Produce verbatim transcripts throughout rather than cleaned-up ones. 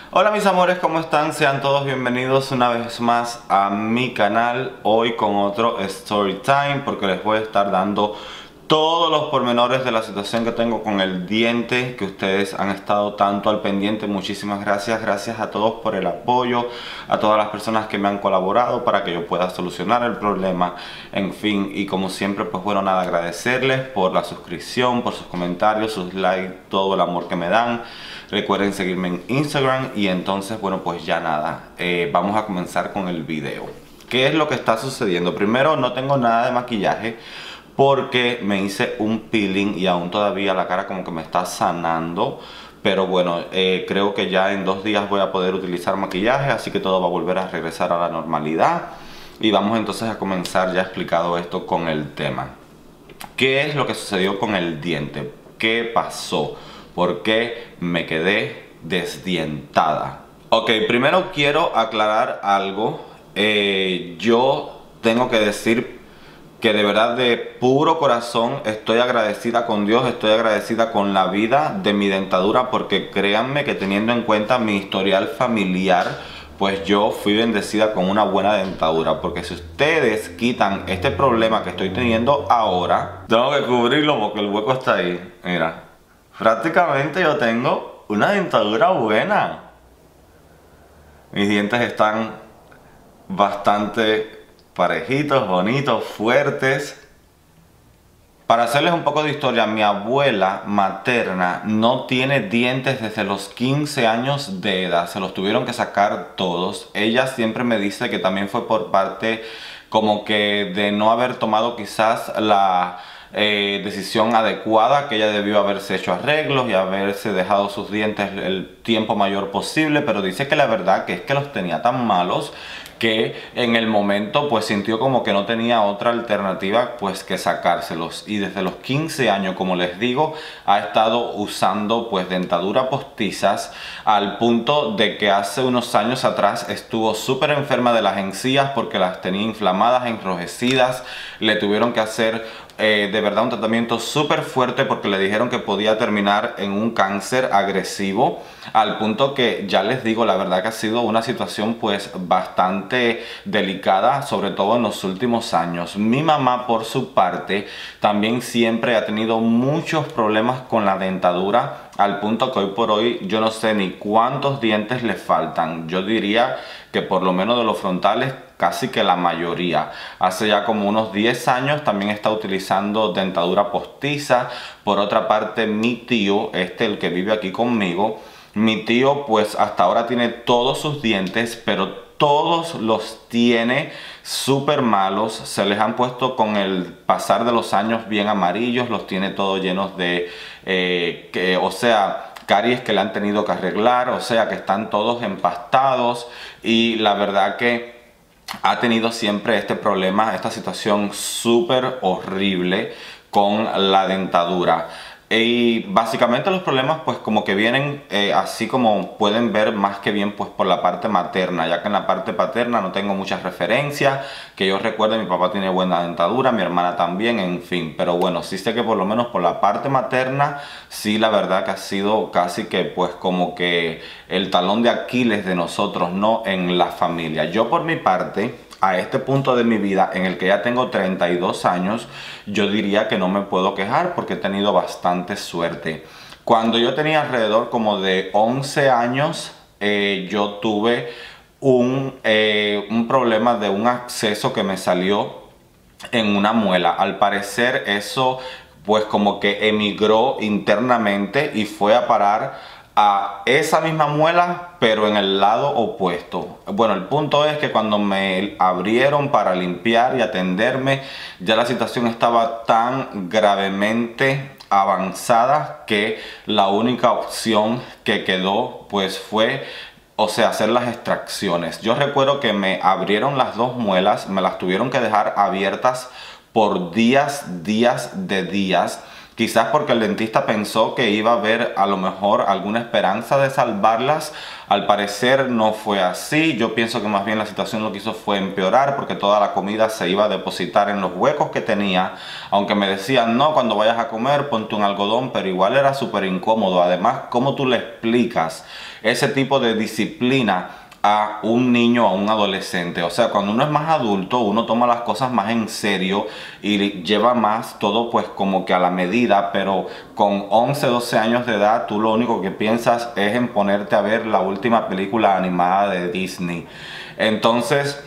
Hola mis amores, ¿cómo están? Sean todos bienvenidos una vez más a mi canal. Hoy con otro Story Time, porque les voy a estar dando todos los pormenores de la situación que tengo con el diente, que ustedes han estado tanto al pendiente. Muchísimas gracias, gracias a todos por el apoyo, a todas las personas que me han colaborado para que yo pueda solucionar el problema, en fin. Y como siempre, pues bueno, nada, agradecerles por la suscripción, por sus comentarios, sus likes, todo el amor que me dan. Recuerden seguirme en Instagram y entonces, bueno, pues ya nada, eh, vamos a comenzar con el video. ¿Qué es lo que está sucediendo? Primero, no tengo nada de maquillaje porque me hice un peeling y aún todavía la cara como que me está sanando. Pero bueno, eh, creo que ya en dos días voy a poder utilizar maquillaje, así que todo va a volver a regresar a la normalidad. Y vamos entonces a comenzar ya explicado esto con el tema. ¿Qué es lo que sucedió con el diente? ¿Qué pasó? ¿Por qué me quedé desdientada? Ok, primero quiero aclarar algo. Eh, yo tengo que decir que de verdad de puro corazón estoy agradecida con Dios, estoy agradecida con la vida de mi dentadura, porque créanme que teniendo en cuenta mi historial familiar, pues yo fui bendecida con una buena dentadura. Porque si ustedes quitan este problema que estoy teniendo ahora, tengo que cubrirlo porque el hueco está ahí, mira. Prácticamente yo tengo una dentadura buena. Mis dientes están bastante parejitos, bonitos, fuertes. Para hacerles un poco de historia, mi abuela materna no tiene dientes desde los quince años de edad. Se los tuvieron que sacar todos. Ella siempre me dice que también fue por parte como que de no haber tomado quizás la eh, decisión adecuada, que ella debió haberse hecho arreglos y haberse dejado sus dientes el tiempo mayor posible. Pero dice que la verdad que es que los tenía tan malos que en el momento pues sintió como que no tenía otra alternativa pues que sacárselos. Y desde los quince años, como les digo, ha estado usando pues dentadura postizas, al punto de que hace unos años atrás estuvo súper enferma de las encías porque las tenía inflamadas, enrojecidas. Le tuvieron que hacer Eh, de verdad un tratamiento súper fuerte porque le dijeron que podía terminar en un cáncer agresivo, al punto que ya les digo, la verdad que ha sido una situación pues bastante delicada, sobre todo en los últimos años. Mi mamá, por su parte, también siempre ha tenido muchos problemas con la dentadura, al punto que hoy por hoy yo no sé ni cuántos dientes le faltan. Yo diría que por lo menos de los frontales casi que la mayoría. Hace ya como unos diez años también está utilizando dentadura postiza. Por otra parte, mi tío, este el que vive aquí conmigo, mi tío pues hasta ahora tiene todos sus dientes, pero todos los tiene súper malos. Se les han puesto con el pasar de los años bien amarillos, los tiene todos llenos de, eh, que, o sea, caries que le han tenido que arreglar, o sea que están todos empastados. Y la verdad que ha tenido siempre este problema, esta situación súper horrible con la dentadura. Y básicamente los problemas pues como que vienen eh, así como pueden ver, más que bien pues por la parte materna, ya que en la parte paterna no tengo muchas referencias. Que yo recuerde, mi papá tiene buena dentadura, mi hermana también, en fin. Pero bueno, sí sé que por lo menos por la parte materna, sí, la verdad que ha sido casi que pues como que el talón de Aquiles de nosotros, ¿no? En la familia. Yo por mi parte, a este punto de mi vida en el que ya tengo treinta y dos años, yo diría que no me puedo quejar porque he tenido bastante suerte. Cuando yo tenía alrededor como de once años, eh, yo tuve un, eh, un problema de un absceso que me salió en una muela. Al parecer eso pues como que emigró internamente y fue a parar a esa misma muela, pero en el lado opuesto. Bueno, el punto es que cuando me abrieron para limpiar y atenderme, ya la situación estaba tan gravemente avanzada que la única opción que quedó pues fue, o sea, hacer las extracciones. Yo recuerdo que me abrieron las dos muelas, me las tuvieron que dejar abiertas por días, días de días, quizás porque el dentista pensó que iba a haber a lo mejor alguna esperanza de salvarlas. Al parecer no fue así. Yo pienso que más bien la situación lo que hizo fue empeorar, porque toda la comida se iba a depositar en los huecos que tenía, aunque me decían no, cuando vayas a comer ponte un algodón, pero igual era súper incómodo. Además, ¿cómo tú le explicas ese tipo de disciplina a un niño, a un adolescente? O sea, cuando uno es más adulto, uno toma las cosas más en serio y lleva más todo pues como que a la medida, pero con once, doce años de edad, tú lo único que piensas es en ponerte a ver la última película animada de Disney. Entonces,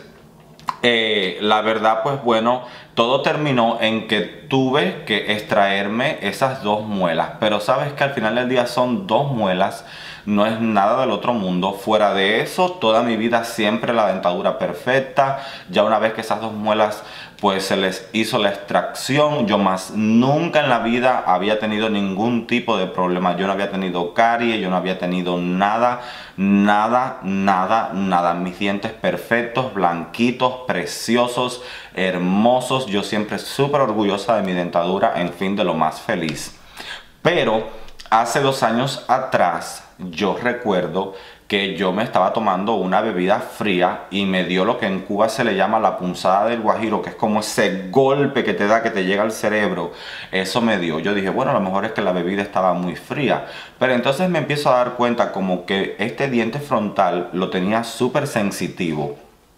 eh, la verdad pues bueno, todo terminó en que tuve que extraerme esas dos muelas, pero sabes que al final del día son dos muelas, no es nada del otro mundo. Fuera de eso, toda mi vida siempre la dentadura perfecta. Ya una vez que esas dos muelas pues se les hizo la extracción, yo más nunca en la vida había tenido ningún tipo de problema. Yo no había tenido caries, yo no había tenido nada, nada, nada, nada. Mis dientes perfectos, blanquitos, preciosos, hermosos. Yo siempre súper orgullosa de mi dentadura, en fin, de lo más feliz. Pero hace dos años atrás, yo recuerdo que yo me estaba tomando una bebida fría y me dio lo que en Cuba se le llama la punzada del guajiro, que es como ese golpe que te da, que te llega al cerebro. Eso me dio. Yo dije, bueno, a lo mejor es que la bebida estaba muy fría. Pero entonces me empiezo a dar cuenta como que este diente frontal lo tenía súper sensitivo.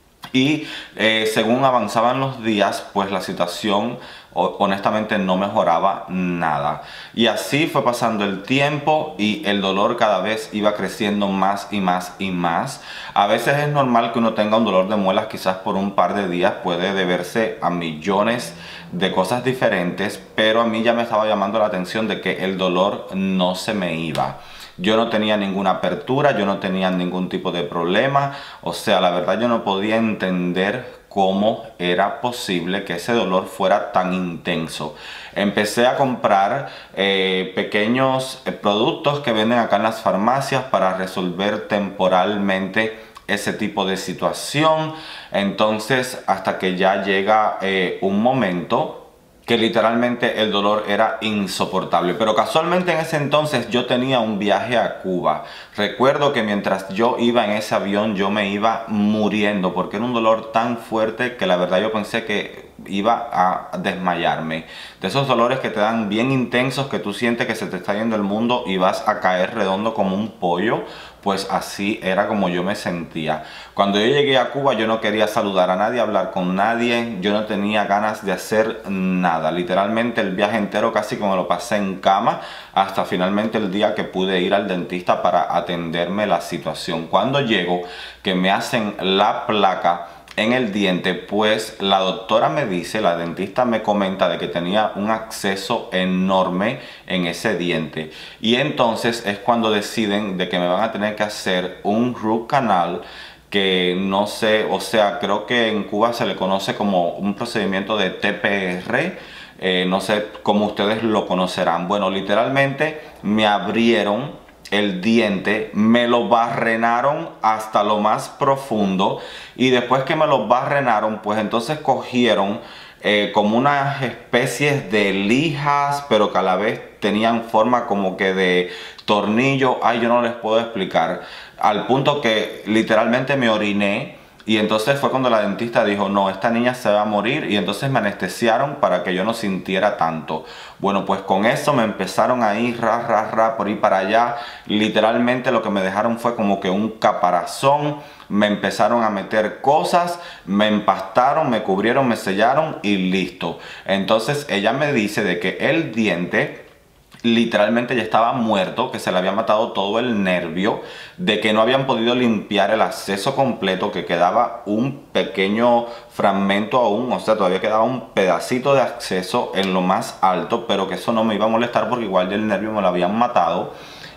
Y eh, según avanzaban los días, pues la situación honestamente no mejoraba nada. Y así fue pasando el tiempo y el dolor cada vez iba creciendo más y más y más. A veces es normal que uno tenga un dolor de muelas, quizás por un par de días, puede deberse a millones de cosas diferentes, pero a mí ya me estaba llamando la atención de que el dolor no se me iba. Yo no tenía ninguna apertura, yo no tenía ningún tipo de problema. O sea, la verdad yo no podía entender cómo era posible que ese dolor fuera tan intenso. Empecé a comprar eh, pequeños eh, productos que venden acá en las farmacias para resolver temporalmente ese tipo de situación. Entonces, hasta que ya llega eh, un momento que literalmente el dolor era insoportable. Pero casualmente en ese entonces yo tenía un viaje a Cuba. Recuerdo que mientras yo iba en ese avión yo me iba muriendo porque era un dolor tan fuerte que la verdad yo pensé que iba a desmayarme. De esos dolores que te dan bien intensos, que tú sientes que se te está yendo el mundo y vas a caer redondo como un pollo. Pues así era como yo me sentía. Cuando yo llegué a Cuba yo no quería saludar a nadie, hablar con nadie. Yo no tenía ganas de hacer nada. Literalmente el viaje entero casi como lo pasé en cama, hasta finalmente el día que pude ir al dentista para atenderme la situación. Cuando llego, que me hacen la placa en el diente, pues la doctora me dice, la dentista me comenta de que tenía un acceso enorme en ese diente. Y entonces es cuando deciden de que me van a tener que hacer un root canal, que no sé, o sea, creo que en Cuba se le conoce como un procedimiento de T P R. Eh, no sé cómo ustedes lo conocerán. Bueno, literalmente me abrieron el diente, me lo barrenaron hasta lo más profundo y después que me lo barrenaron, pues entonces cogieron eh, como unas especies de lijas, pero que a la vez tenían forma como que de tornillo. Ay, yo no les puedo explicar, al punto que literalmente me oriné. Y entonces fue cuando la dentista dijo, no, esta niña se va a morir, y entonces me anestesiaron para que yo no sintiera tanto. Bueno, pues con eso me empezaron a ir ra, ra, ra, por ir para allá. Literalmente lo que me dejaron fue como que un caparazón. Me empezaron a meter cosas, me empastaron, me cubrieron, me sellaron y listo. Entonces ella me dice de que el diente literalmente ya estaba muerto, que se le había matado todo el nervio, de que no habían podido limpiar el acceso completo, que quedaba un pequeño fragmento aún, o sea, todavía quedaba un pedacito de acceso en lo más alto, pero que eso no me iba a molestar porque igual ya el nervio me lo habían matado.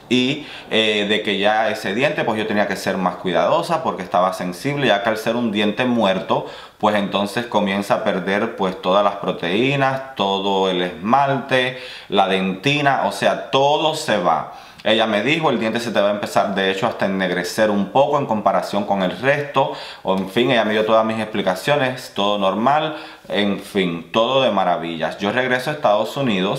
Y eh, de que ya ese diente pues yo tenía que ser más cuidadosa porque estaba sensible, ya que al ser un diente muerto pues entonces comienza a perder pues todas las proteínas, todo el esmalte, la dentina, o sea, todo se va. Ella me dijo, el diente se te va a empezar de hecho hasta ennegrecer un poco en comparación con el resto. O en fin, ella me dio todas mis explicaciones, todo normal, en fin, todo de maravillas. Yo regreso a Estados Unidos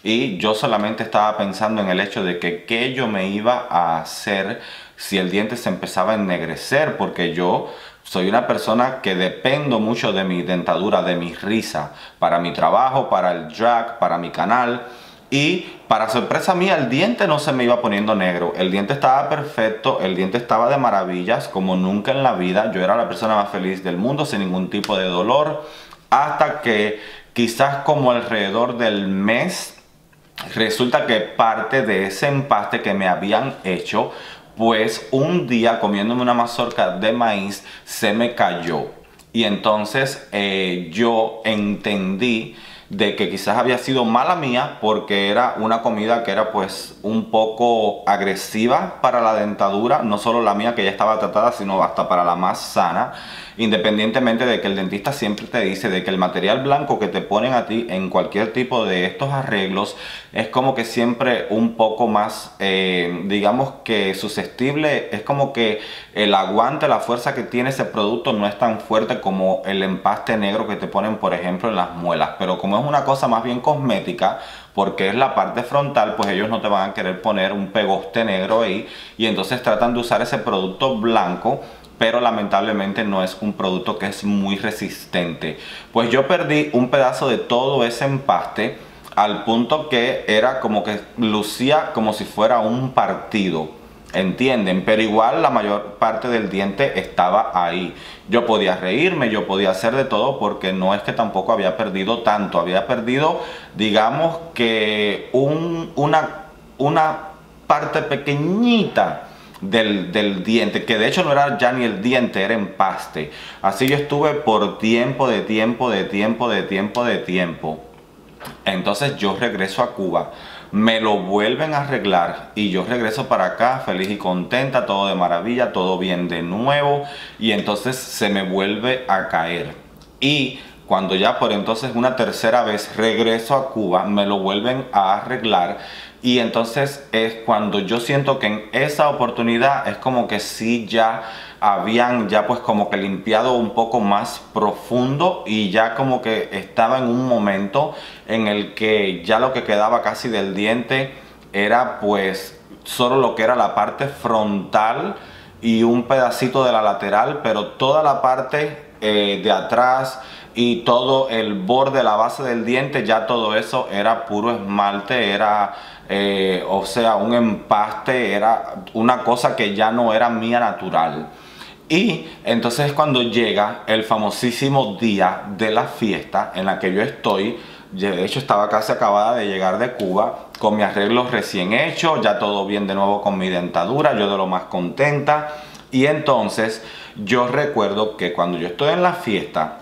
y yo solamente estaba pensando en el hecho de que qué yo me iba a hacer si el diente se empezaba a ennegrecer, porque yo soy una persona que dependo mucho de mi dentadura, de mi risa, para mi trabajo, para el drag, para mi canal. Y para sorpresa mía, el diente no se me iba poniendo negro. El diente estaba perfecto, el diente estaba de maravillas, como nunca en la vida. Yo era la persona más feliz del mundo, sin ningún tipo de dolor. Hasta que quizás como alrededor del mes, resulta que parte de ese empaste que me habían hecho, pues un día comiéndome una mazorca de maíz, se me cayó. Y entonces eh, yo entendí de que quizás había sido mala mía porque era una comida que era pues un poco agresiva para la dentadura, no solo la mía que ya estaba tratada, sino hasta para la más sana, independientemente de que el dentista siempre te dice de que el material blanco que te ponen a ti en cualquier tipo de estos arreglos es como que siempre un poco más, eh, digamos que susceptible, es como que el aguante, la fuerza que tiene ese producto no es tan fuerte como el empaste negro que te ponen por ejemplo en las muelas, pero como es una cosa más bien cosmética, porque es la parte frontal, pues ellos no te van a querer poner un pegoste negro ahí, y entonces tratan de usar ese producto blanco, pero lamentablemente no es un producto que es muy resistente. Pues yo perdí un pedazo de todo ese empaste al punto que era como que lucía como si fuera un partido, ¿entienden? Pero igual la mayor parte del diente estaba ahí. Yo podía reírme, yo podía hacer de todo porque no es que tampoco había perdido tanto. Había perdido, digamos que un, una, una parte pequeñita Del, del diente, que de hecho no era ya ni el diente, era empaste. Así yo estuve por tiempo, de tiempo, de tiempo, de tiempo, de tiempo. Entonces yo regreso a Cuba, me lo vuelven a arreglar y yo regreso para acá feliz y contenta, todo de maravilla, todo bien de nuevo, y entonces se me vuelve a caer. Y cuando ya por entonces una tercera vez regreso a Cuba, me lo vuelven a arreglar. Y entonces es cuando yo siento que en esa oportunidad es como que sí ya habían ya pues como que limpiado un poco más profundo, y ya como que estaba en un momento en el que ya lo que quedaba casi del diente era pues solo lo que era la parte frontal y un pedacito de la lateral, pero toda la parte eh, de atrás y todo el borde, la base del diente, ya todo eso era puro esmalte, era eh, o sea, un empaste, era una cosa que ya no era mía natural. Y entonces es cuando llega el famosísimo día de la fiesta en la que yo estoy. De hecho estaba casi acabada de llegar de Cuba con mi arreglo recién hecho, ya todo bien de nuevo con mi dentadura, yo de lo más contenta. Y entonces yo recuerdo que cuando yo estoy en la fiesta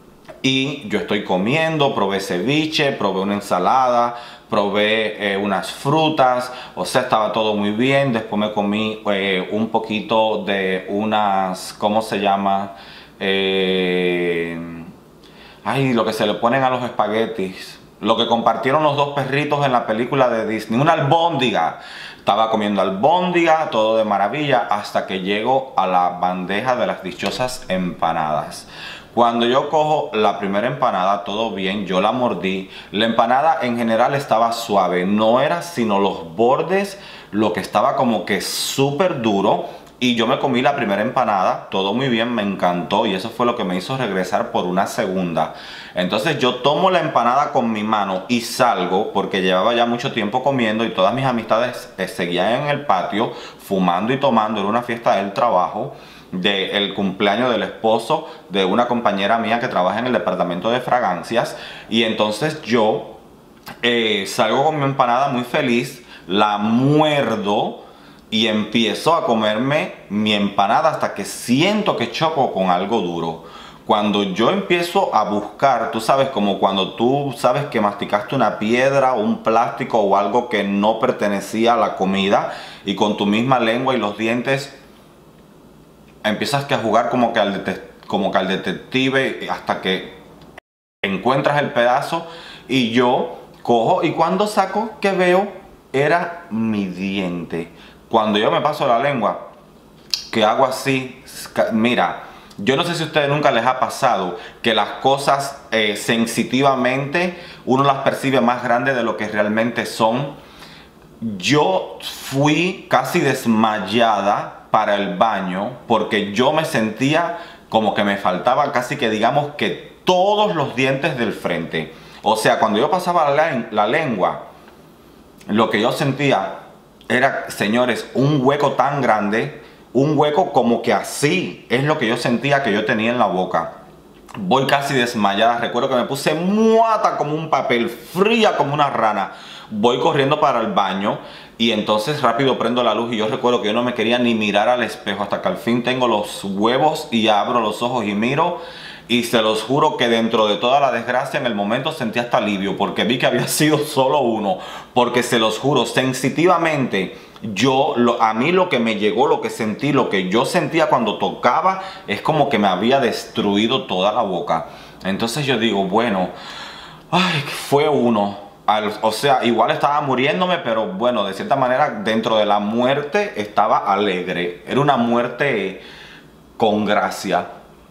y yo estoy comiendo, probé ceviche, probé una ensalada, probé eh, unas frutas, o sea, estaba todo muy bien. Después me comí eh, un poquito de unas, ¿cómo se llama? Eh, ay, lo que se le ponen a los espaguetis, lo que compartieron los dos perritos en la película de Disney, una albóndiga. Estaba comiendo albóndiga, todo de maravilla, hasta que llego a la bandeja de las dichosas empanadas. Cuando yo cojo la primera empanada, todo bien, yo la mordí. La empanada en general estaba suave, no era sino los bordes lo que estaba como que súper duro. Y yo me comí la primera empanada, todo muy bien, me encantó, y eso fue lo que me hizo regresar por una segunda. Entonces yo tomo la empanada con mi mano y salgo, porque llevaba ya mucho tiempo comiendo y todas mis amistades eh, seguían en el patio fumando y tomando. Era una fiesta del trabajo, del cumpleaños del esposo de una compañera mía que trabaja en el departamento de fragancias. Y entonces yo eh, salgo con mi empanada muy feliz, la muerdo y empiezo a comerme mi empanada hasta que siento que choco con algo duro. Cuando yo empiezo a buscar, tú sabes, como cuando tú sabes que masticaste una piedra, un plástico o algo que no pertenecía a la comida, y con tu misma lengua y los dientes empiezas que a jugar como que al, como que al detective hasta que encuentras el pedazo. Y yo cojo, y cuando saco, que veo, era mi diente. Cuando yo me paso la lengua, que hago así, mira, Yo no sé si a ustedes nunca les ha pasado que las cosas eh, sensitivamente uno las percibe más grandes de lo que realmente son. Yo fui casi desmayada para el baño porque yo me sentía como que me faltaba casi que digamos que todos los dientes del frente. O sea, cuando yo pasaba la, la lengua, lo que yo sentía era, señores, un hueco tan grande, un hueco como que así es lo que yo sentía que yo tenía en la boca. Voy casi desmayada, recuerdo que me puse muata como un papel, fría como una rana. Voy corriendo para el baño y entonces rápido prendo la luz y yo recuerdo que yo no me quería ni mirar al espejo hasta que al fin tengo los huevos y abro los ojos y miro. Y se los juro que dentro de toda la desgracia en el momento sentí hasta alivio porque vi que había sido solo uno. Porque se los juro, sensitivamente, yo, lo, a mí lo que me llegó, lo que sentí, lo que yo sentía cuando tocaba es como que me había destruido toda la boca. Entonces yo digo, bueno, ay, fue uno. Al, o sea, igual estaba muriéndome, pero bueno, de cierta manera dentro de la muerte estaba alegre. Era una muerte con gracia.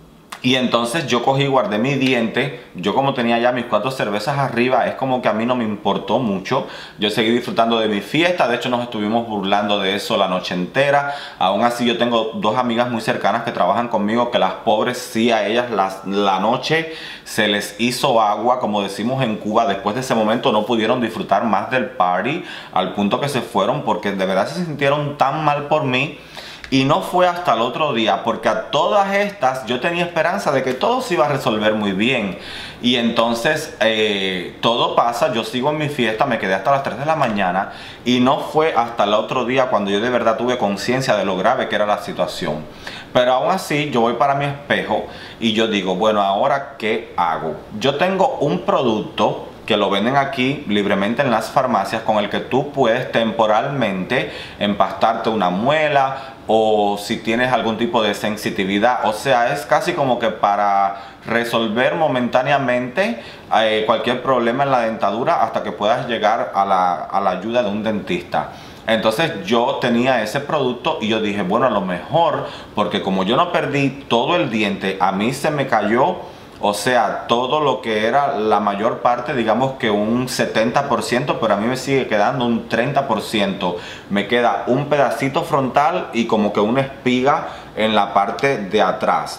Y entonces yo cogí y guardé mi diente. Yo como tenía ya mis cuatro cervezas arriba, es como que a mí no me importó mucho. Yo seguí disfrutando de mi fiesta. De hecho nos estuvimos burlando de eso la noche entera. Aún así yo tengo dos amigas muy cercanas que trabajan conmigo, que las pobres sí, a ellas las, la noche se les hizo agua, como decimos en Cuba. Después de ese momento no pudieron disfrutar más del party, al punto que se fueron porque de verdad se sintieron tan mal por mí. Y no fue hasta el otro día, porque a todas estas yo tenía esperanza de que todo se iba a resolver muy bien. Y entonces eh, todo pasa, yo sigo en mi fiesta, me quedé hasta las tres de la mañana. Y no fue hasta el otro día cuando yo de verdad tuve conciencia de lo grave que era la situación. Pero aún así yo voy para mi espejo y yo digo, bueno, ¿ahora qué hago? Yo tengo un producto que lo venden aquí libremente en las farmacias, con el que tú puedes temporalmente empastarte una muela o si tienes algún tipo de sensitividad. O sea, es casi como que para resolver momentáneamente eh, cualquier problema en la dentadura hasta que puedas llegar a la, a la ayuda de un dentista. Entonces yo tenía ese producto y yo dije, bueno, a lo mejor, porque como yo no perdí todo el diente, a mí se me cayó, o sea, todo lo que era la mayor parte, digamos que un setenta por ciento, pero a mí me sigue quedando un treinta por ciento. Me queda un pedacito frontal y como que una espiga en la parte de atrás.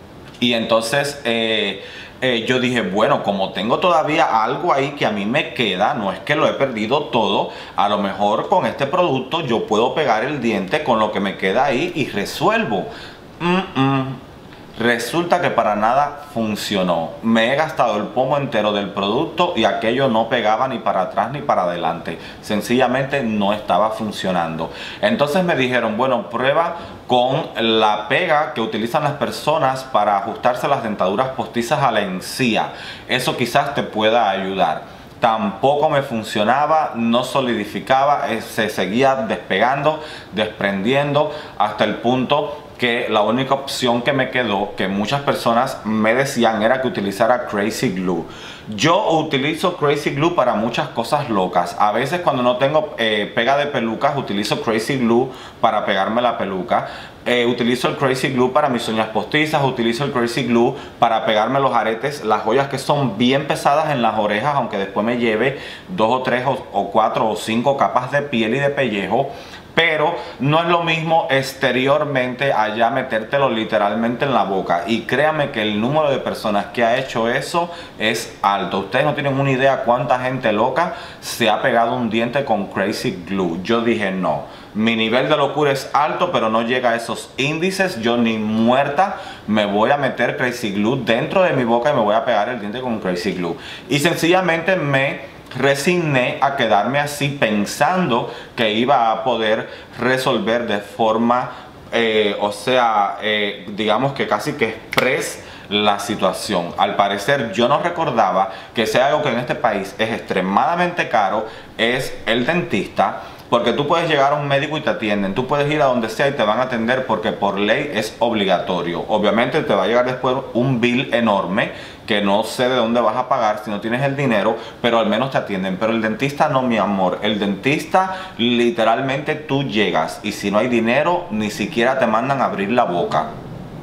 Y entonces eh, eh, yo dije, bueno, como tengo todavía algo ahí que a mí me queda, no es que lo he perdido todo, a lo mejor con este producto yo puedo pegar el diente con lo que me queda ahí y resuelvo. Mm -mm. Resulta que para nada funcionó. Me he gastado el pomo entero del producto y aquello no pegaba ni para atrás ni para adelante. Sencillamente no estaba funcionando. Entonces me dijeron, bueno, prueba con la pega que utilizan las personas para ajustarse las dentaduras postizas a la encía. Eso quizás te pueda ayudar. Tampoco me funcionaba, no solidificaba, se seguía despegando, desprendiendo hasta el punto que la única opción que me quedó, que muchas personas me decían, era que utilizara Crazy Glue. Yo utilizo Crazy Glue para muchas cosas locas. A veces cuando no tengo eh, pega de pelucas, utilizo Crazy Glue para pegarme la peluca. Eh, utilizo el Crazy Glue para mis uñas postizas, utilizo el Crazy Glue para pegarme los aretes, las joyas que son bien pesadas en las orejas, aunque después me lleve dos o tres o, o cuatro o cinco capas de piel y de pellejo. Pero no es lo mismo exteriormente allá metértelo literalmente en la boca. Y créanme que el número de personas que ha hecho eso es alto. Ustedes no tienen una idea cuánta gente loca se ha pegado un diente con Crazy Glue. Yo dije no. Mi nivel de locura es alto, pero no llega a esos índices. Yo ni muerta me voy a meter Crazy Glue dentro de mi boca y me voy a pegar el diente con Crazy Glue. Y sencillamente me resigné a quedarme así pensando que iba a poder resolver de forma, eh, o sea, eh, digamos que casi que express la situación. Al parecer yo no recordaba que sea algo que en este país es extremadamente caro, es el dentista. Porque tú puedes llegar a un médico y te atienden, tú puedes ir a donde sea y te van a atender porque por ley es obligatorio. Obviamente te va a llegar después un bill enorme que no sé de dónde vas a pagar si no tienes el dinero, pero al menos te atienden. Pero el dentista no, mi amor. El dentista literalmente tú llegas y si no hay dinero ni siquiera te mandan a abrir la boca.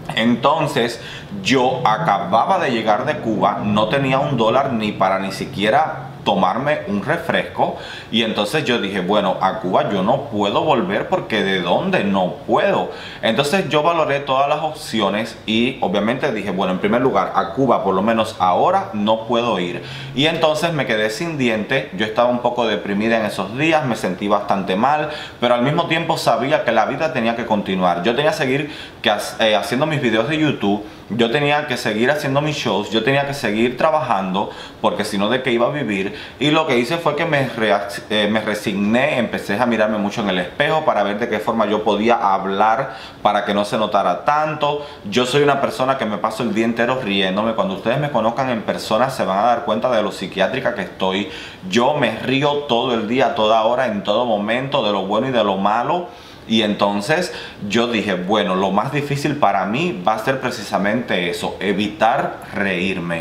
Entonces yo acababa de llegar de Cuba, no tenía un dólar ni para ni siquiera tomarme un refresco, y entonces yo dije, bueno, a Cuba yo no puedo volver porque de dónde no puedo. Entonces yo valoré todas las opciones y obviamente dije, bueno, en primer lugar, a Cuba por lo menos ahora no puedo ir. Y entonces me quedé sin diente. Yo estaba un poco deprimida en esos días, me sentí bastante mal, pero al mismo tiempo sabía que la vida tenía que continuar. Yo tenía que seguir que, eh, haciendo mis videos de YouTube, yo tenía que seguir haciendo mis shows, yo tenía que seguir trabajando, porque si no, ¿de qué iba a vivir? Y lo que hice fue que me, eh, me resigné, empecé a mirarme mucho en el espejo para ver de qué forma yo podía hablar para que no se notara tanto. Yo soy una persona que me paso el día entero riéndome. Cuando ustedes me conozcan en persona se van a dar cuenta de lo psiquiátrica que estoy. Yo me río todo el día, a toda hora, en todo momento, de lo bueno y de lo malo. Y entonces yo dije, bueno, lo más difícil para mí va a ser precisamente eso, evitar reírme.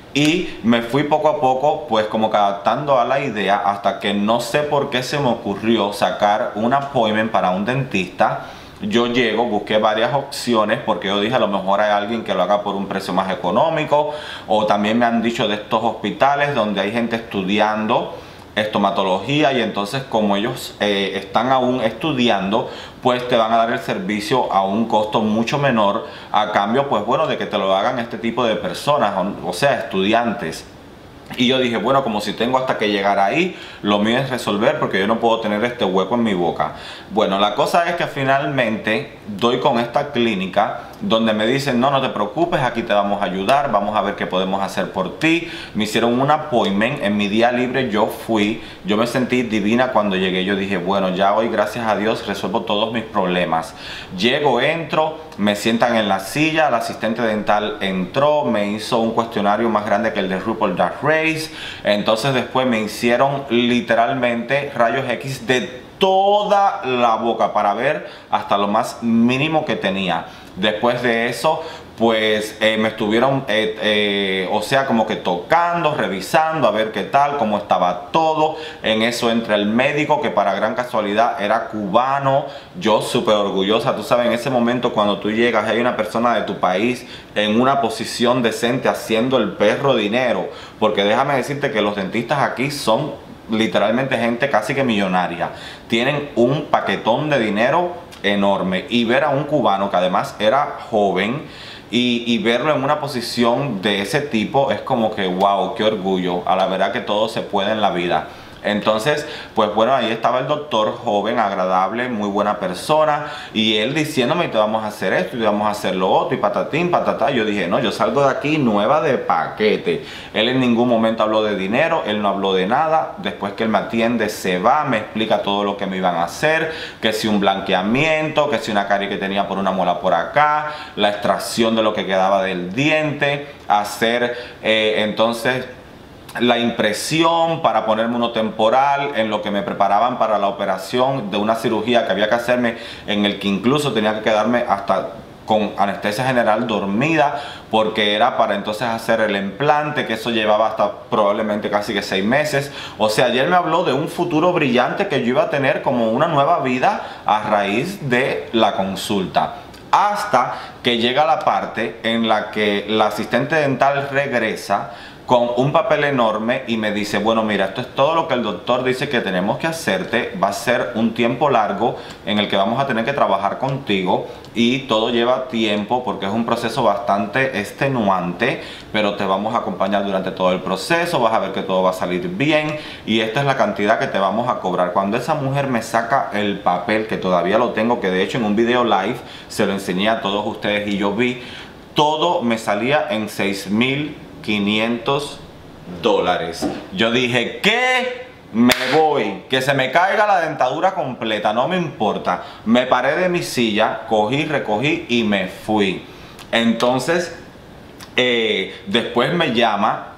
Y me fui poco a poco, pues como que adaptando a la idea, hasta que no sé por qué se me ocurrió sacar un appointment para un dentista. Yo llego, busqué varias opciones porque yo dije, a lo mejor hay alguien que lo haga por un precio más económico, o también me han dicho de estos hospitales donde hay gente estudiando estomatología, y entonces como ellos eh, están aún estudiando, pues te van a dar el servicio a un costo mucho menor, a cambio, pues bueno, de que te lo hagan este tipo de personas, o, o sea, estudiantes. Y yo dije, bueno, como si tengo hasta que llegar ahí, lo mío es resolver, porque yo no puedo tener este hueco en mi boca. Bueno, la cosa es que finalmente doy con esta clínica donde me dicen, no, no te preocupes, aquí te vamos a ayudar, vamos a ver qué podemos hacer por ti. Me hicieron un appointment, en mi día libre yo fui, yo me sentí divina cuando llegué. Yo dije, bueno, ya hoy, gracias a Dios, resuelvo todos mis problemas. Llego, entro, me sientan en la silla, el asistente dental entró, me hizo un cuestionario más grande que el de RuPaul Drag Race. Entonces después me hicieron literalmente rayos X de toda la boca para ver hasta lo más mínimo que tenía. Después de eso, pues eh, me estuvieron, eh, eh, o sea, como que tocando, revisando, a ver qué tal, cómo estaba todo. En eso entra el médico, que para gran casualidad era cubano. Yo súper orgullosa, tú sabes, en ese momento cuando tú llegas, hay una persona de tu país en una posición decente haciendo el perro dinero. Porque déjame decirte que los dentistas aquí son literalmente gente casi que millonaria. Tienen un paquetón de dinero enorme, y ver a un cubano que además era joven y, y verlo en una posición de ese tipo es como que wow, qué orgullo. A la verdad que todo se puede en la vida. Entonces, pues bueno, ahí estaba el doctor, joven, agradable, muy buena persona, y él diciéndome, te vamos a hacer esto y te vamos a hacer lo otro, y patatín, patatá. Yo dije, no, yo salgo de aquí nueva de paquete. Él en ningún momento habló de dinero, él no habló de nada. Después que él me atiende, se va, me explica todo lo que me iban a hacer, que si un blanqueamiento, que si una carie que tenía por una muela por acá, la extracción de lo que quedaba del diente, hacer eh, entonces la impresión para ponerme uno temporal, en lo que me preparaban para la operación de una cirugía que había que hacerme, en el que incluso tenía que quedarme hasta con anestesia general dormida, porque era para entonces hacer el implante, que eso llevaba hasta probablemente casi que seis meses. O sea, ayer me habló de un futuro brillante que yo iba a tener como una nueva vida a raíz de la consulta. Hasta que llega la parte en la que la asistente dental regresa con un papel enorme y me dice, bueno, mira, esto es todo lo que el doctor dice que tenemos que hacerte. Va a ser un tiempo largo en el que vamos a tener que trabajar contigo, y todo lleva tiempo porque es un proceso bastante extenuante, pero te vamos a acompañar durante todo el proceso, vas a ver que todo va a salir bien, y esta es la cantidad que te vamos a cobrar. Cuando esa mujer me saca el papel, que todavía lo tengo, que de hecho en un video live se lo enseñé a todos ustedes y yo vi, todo me salía en seis mil quinientos dólares. Yo dije, ¿qué? Me voy, que se me caiga la dentadura completa, no me importa. Me paré de mi silla, cogí, recogí y me fui. Entonces eh, después me llama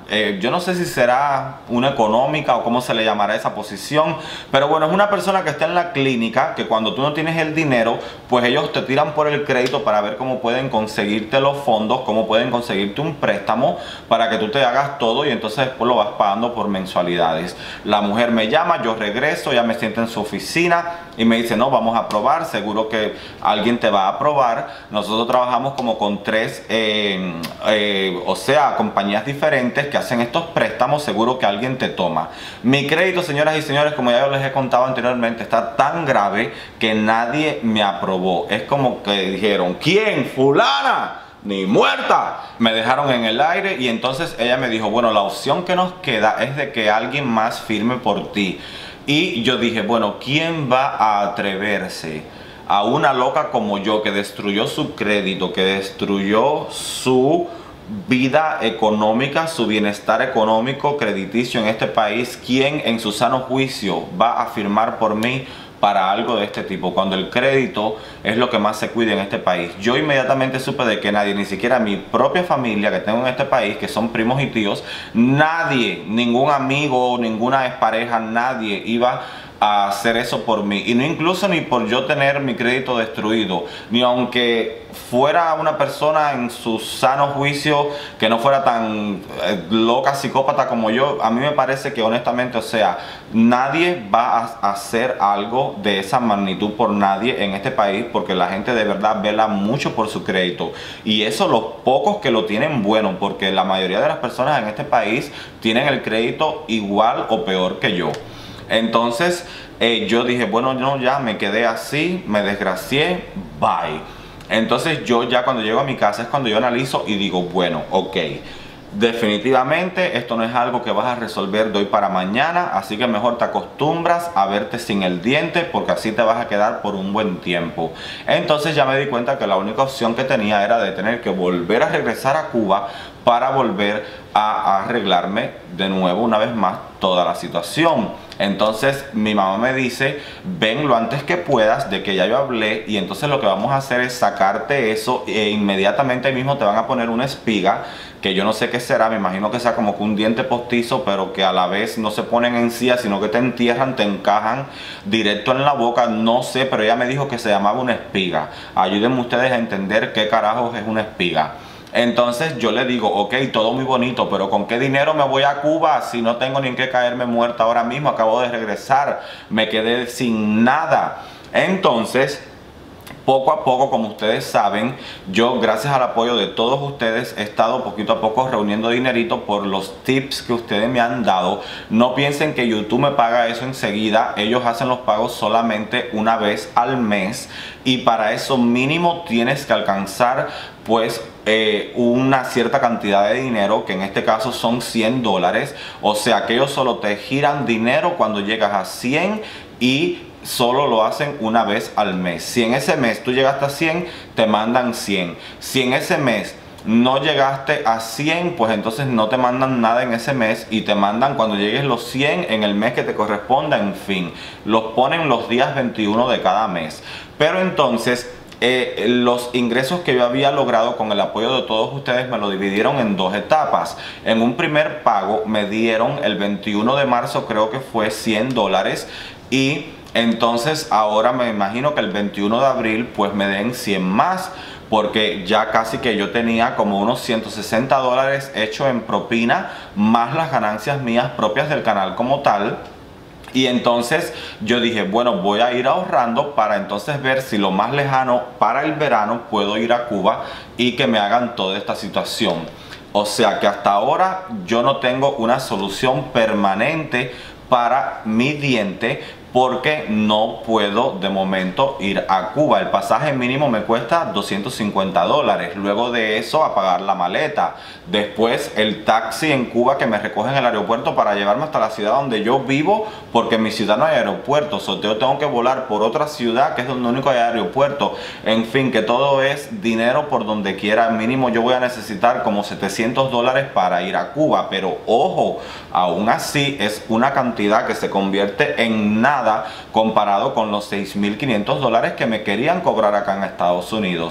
eh, yo no sé si será una económica o cómo se le llamará esa posición, pero bueno, es una persona que está en la clínica, que cuando tú no tienes el dinero, pues ellos te tiran por el crédito para ver cómo pueden conseguirte los fondos, cómo pueden conseguirte un préstamo para que tú te hagas todo y entonces después lo vas pagando por mensualidades. La mujer me llama, yo regreso, ella me sienta en su oficina y me dice, no, vamos a probar, seguro que alguien te va a aprobar. Nosotros trabajamos como con tres, eh, eh, o sea, compañías diferentes que hacen estos préstamos, seguro que alguien te toma. Mi crédito, señoras y señores, como ya yo les he contado anteriormente, está tan grave que nadie me aprobó. Es como que dijeron, ¿quién? Fulana, ni muerta. Me dejaron en el aire y entonces ella me dijo, bueno, la opción que nos queda es de que alguien más firme por ti. Y yo dije, bueno, ¿quién va a atreverse a una loca como yo que destruyó su crédito, que destruyó su vida económica, su bienestar económico, crediticio en este país? ¿Quién en su sano juicio va a firmar por mí para algo de este tipo, cuando el crédito es lo que más se cuida en este país? Yo inmediatamente supe de que nadie, ni siquiera mi propia familia que tengo en este país, que son primos y tíos, nadie, ningún amigo, ninguna expareja, nadie iba a hacer eso por mí, y no incluso ni por yo tener mi crédito destruido, ni aunque fuera una persona en su sano juicio que no fuera tan eh, loca, psicópata como yo. A mí me parece que honestamente, o sea, nadie va a hacer algo de esa magnitud por nadie en este país, porque la gente de verdad vela mucho por su crédito, y eso los pocos que lo tienen bueno, porque la mayoría de las personas en este país tienen el crédito igual o peor que yo. Entonces eh, yo dije, bueno, no, ya me quedé así, me desgracié, bye. Entonces yo ya cuando llego a mi casa es cuando yo analizo y digo, bueno, ok, definitivamente esto no es algo que vas a resolver de hoy para mañana, así que mejor te acostumbras a verte sin el diente, porque así te vas a quedar por un buen tiempo. Entonces ya me di cuenta que la única opción que tenía era de tener que volver a regresar a Cuba para volver a arreglarme de nuevo una vez más toda la situación. Entonces mi mamá me dice, ven lo antes que puedas, de que ya yo hablé, y entonces lo que vamos a hacer es sacarte eso e inmediatamente mismo te van a poner una espiga, que yo no sé qué será, me imagino que sea como que un diente postizo, pero que a la vez no se ponen encía, sino que te entierran, te encajan directo en la boca, no sé, pero ella me dijo que se llamaba una espiga. Ayúdenme ustedes a entender qué carajos es una espiga. Entonces yo le digo, ok, todo muy bonito, pero ¿con qué dinero me voy a Cuba si no tengo ni en qué caerme muerta ahora mismo? Acabo de regresar, me quedé sin nada. Entonces, poco a poco, como ustedes saben, yo gracias al apoyo de todos ustedes he estado poquito a poco reuniendo dinerito por los tips que ustedes me han dado. No piensen que YouTube me paga eso enseguida, ellos hacen los pagos solamente una vez al mes, y para eso mínimo tienes que alcanzar pues eh, una cierta cantidad de dinero, que en este caso son cien dólares, o sea que ellos solo te giran dinero cuando llegas a cien, y solo lo hacen una vez al mes. Si en ese mes tú llegaste a cien, te mandan cien. Si en ese mes no llegaste a cien, pues entonces no te mandan nada en ese mes, y te mandan cuando llegues los cien en el mes que te corresponda. En fin, los ponen los días veintiuno de cada mes. Pero entonces Eh, los ingresos que yo había logrado con el apoyo de todos ustedes me lo dividieron en dos etapas. En un primer pago me dieron el veintiuno de marzo, creo que fue cien dólares, y entonces ahora me imagino que el veintiuno de abril pues me den cien más, porque ya casi que yo tenía como unos ciento sesenta dólares hecho en propina, más las ganancias mías propias del canal como tal. Y entonces yo dije, bueno, voy a ir ahorrando para entonces ver si lo más lejano para el verano puedo ir a Cuba y que me hagan toda esta situación. O sea que hasta ahora yo no tengo una solución permanente para mi diente, porque no puedo de momento ir a Cuba. El pasaje mínimo me cuesta doscientos cincuenta dólares. Luego de eso a pagar la maleta. Después el taxi en Cuba que me recoge en el aeropuerto para llevarme hasta la ciudad donde yo vivo, porque en mi ciudad no hay aeropuerto. So, yo tengo que volar por otra ciudad que es donde único hay aeropuerto. En fin, que todo es dinero por donde quiera. Mínimo yo voy a necesitar como setecientos dólares para ir a Cuba. Pero ojo, aún así es una cantidad que se convierte en nada comparado con los seis mil quinientos dólares que me querían cobrar acá en Estados Unidos.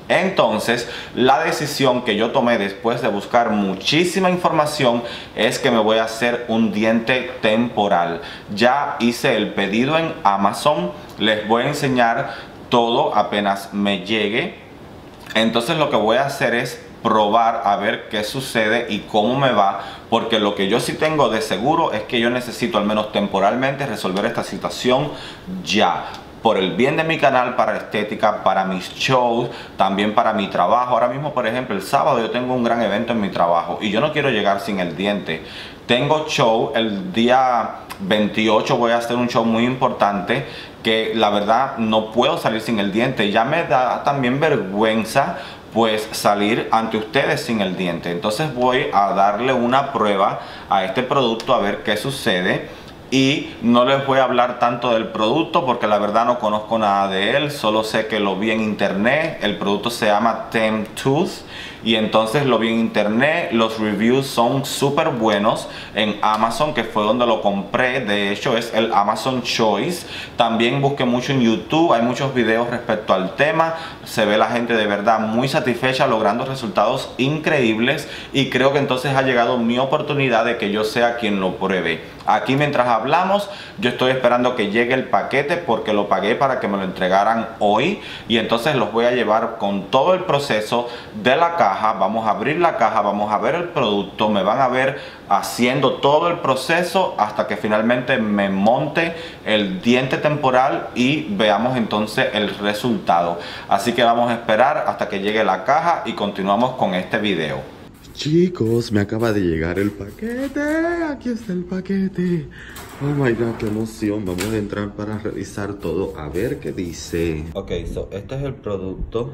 Entonces, la decisión que yo tomé después de buscar muchísima información es que me voy a hacer un diente temporal. Ya hice el pedido en Amazon, les voy a enseñar todo apenas me llegue. Entonces lo que voy a hacer es probar a ver qué sucede y cómo me va, porque lo que yo sí tengo de seguro es que yo necesito al menos temporalmente resolver esta situación ya, por el bien de mi canal, para la estética, para mis shows, también para mi trabajo. Ahora mismo, por ejemplo, el sábado yo tengo un gran evento en mi trabajo y yo no quiero llegar sin el diente. Tengo show el día veintiocho, voy a hacer un show muy importante que la verdad no puedo salir sin el diente. Ya me da también vergüenza pues salir ante ustedes sin el diente. Entonces voy a darle una prueba a este producto a ver qué sucede. Y no les voy a hablar tanto del producto porque la verdad no conozco nada de él, solo sé que lo vi en internet. El producto se llama Temptooth y entonces lo vi en internet. Los reviews son súper buenos en Amazon, que fue donde lo compré. De hecho es el Amazon Choice. También busqué mucho en YouTube, hay muchos videos respecto al tema. Se ve la gente de verdad muy satisfecha, logrando resultados increíbles, y creo que entonces ha llegado mi oportunidad de que yo sea quien lo pruebe. Aquí mientras hablamos yo estoy esperando que llegue el paquete porque lo pagué para que me lo entregaran hoy, y entonces los voy a llevar con todo el proceso de la caja. Vamos a abrir la caja, vamos a ver el producto, me van a ver haciendo todo el proceso hasta que finalmente me monte el diente temporal y veamos entonces el resultado. Así que vamos a esperar hasta que llegue la caja y continuamos con este video. Chicos, me acaba de llegar el paquete. Aquí está el paquete. Oh my god, qué emoción. Vamos a entrar para revisar todo, a ver qué dice. Ok, so este es el producto.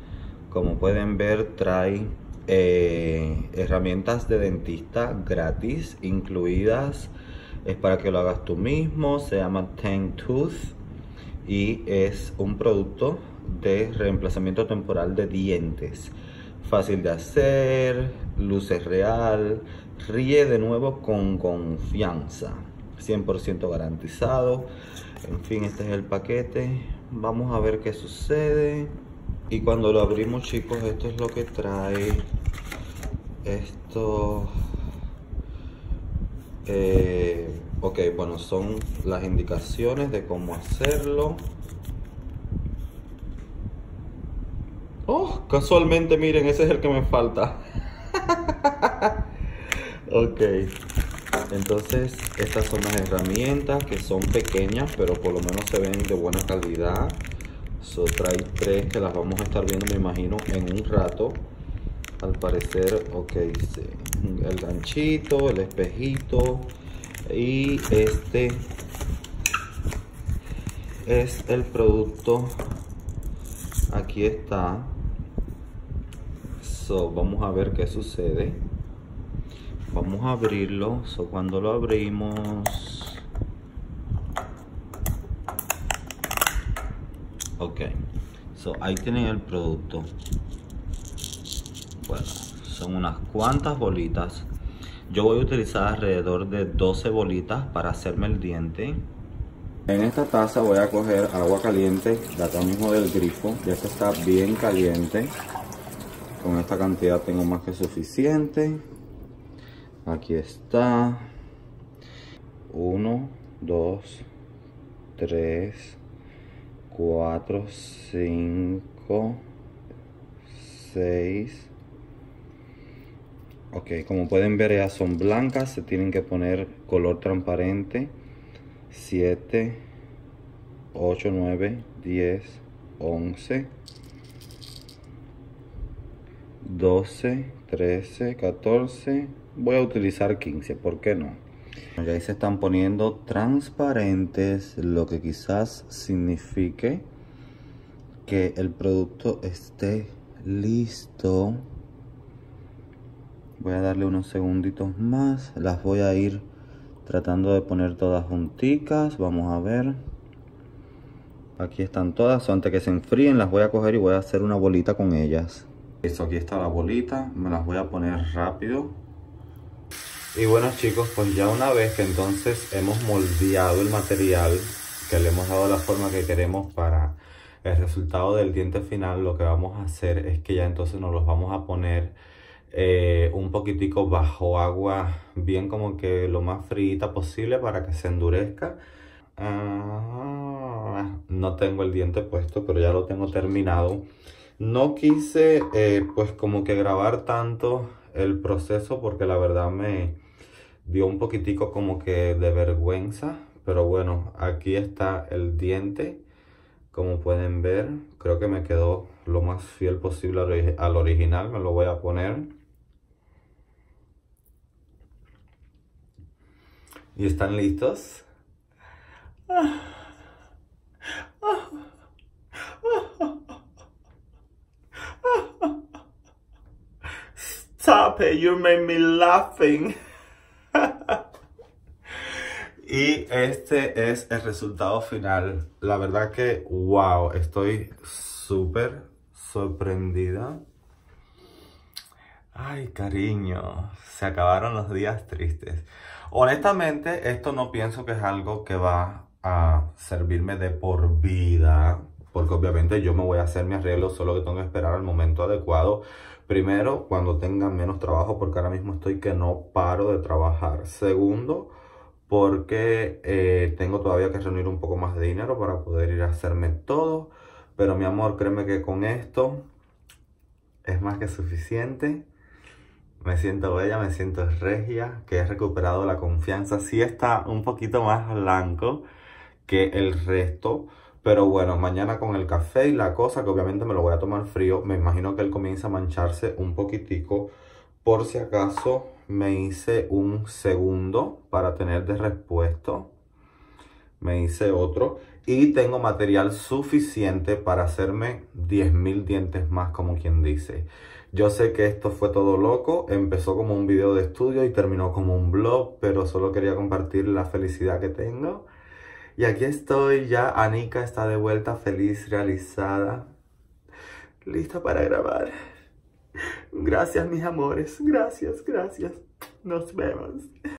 Como pueden ver, trae eh, herramientas de dentista gratis incluidas. Es para que lo hagas tú mismo. Se llama Temptooth y es un producto de reemplazamiento temporal de dientes. Fácil de hacer, luce real, ríe de nuevo con confianza, cien por ciento garantizado. En fin, este es el paquete. Vamos a ver qué sucede. Y cuando lo abrimos, chicos, esto es lo que trae. Esto eh, ok, bueno, son las indicaciones de cómo hacerlo. Oh, casualmente, miren, ese es el que me falta. Ok, entonces estas son las herramientas, que son pequeñas pero por lo menos se ven de buena calidad. So, trae tres que las vamos a estar viendo, me imagino, en un rato. Al parecer, ok, sí. El ganchito, el espejito, y este es el producto. Aquí está. So, vamos a ver qué sucede. Vamos a abrirlo. So, cuando lo abrimos, ok, so, ahí tienen el producto. Bueno, son unas cuantas bolitas. Yo voy a utilizar alrededor de doce bolitas para hacerme el diente. En esta taza voy a coger agua caliente de acá mismo del grifo. Ya que está bien caliente. Con esta cantidad tengo más que suficiente. Aquí está. uno, dos, tres, cuatro, cinco, seis. Ok, como pueden ver, ya son blancas. Se tienen que poner color transparente. siete, ocho, nueve, diez, once, doce, trece, catorce. Voy a utilizar quince, ¿por qué no? Ya ahí se están poniendo transparentes, lo que quizás signifique que el producto esté listo. Voy a darle unos segunditos más. Las voy a ir tratando de poner todas junticas. Vamos a ver. Aquí están todas. Antes que se enfríen las voy a coger y voy a hacer una bolita con ellas. Listo, aquí está la bolita. Me las voy a poner rápido. Y bueno, chicos, pues ya una vez que entonces hemos moldeado el material, que le hemos dado la forma que queremos para el resultado del diente final, lo que vamos a hacer es que ya entonces nos los vamos a poner eh, un poquitico bajo agua, bien como que lo más frita posible para que se endurezca. Ah, no tengo el diente puesto, pero ya lo tengo terminado. No quise eh, pues como que grabar tanto el proceso porque la verdad me dio un poquitico como que de vergüenza. Pero bueno, aquí está el diente. Como pueden ver, creo que me quedó lo más fiel posible al, ori al original. Me lo voy a poner. ¿Y están listos? Stop it, you made me laughing. Y este es el resultado final. La verdad que, wow, estoy súper sorprendida. Ay, cariño, se acabaron los días tristes. Honestamente, esto no pienso que es algo que va a servirme de por vida, porque obviamente yo me voy a hacer mi arreglo, solo que tengo que esperar al momento adecuado. Primero, cuando tenga menos trabajo, porque ahora mismo estoy que no paro de trabajar. Segundo, porque eh, tengo todavía que reunir un poco más de dinero para poder ir a hacerme todo. Pero mi amor, créeme que con esto es más que suficiente. Me siento bella, me siento regia, que he recuperado la confianza. Sí está un poquito más blanco que el resto, pero bueno, mañana con el café y la cosa, que obviamente me lo voy a tomar frío, me imagino que él comienza a mancharse un poquitico. Por si acaso me hice un segundo para tener de repuesto. Me hice otro y tengo material suficiente para hacerme diez mil dientes más, como quien dice. Yo sé que esto fue todo loco, empezó como un video de estudio y terminó como un vlog, pero solo quería compartir la felicidad que tengo. Y aquí estoy ya, Anika está de vuelta, feliz, realizada, lista para grabar. Gracias mis amores, gracias, gracias. Nos vemos.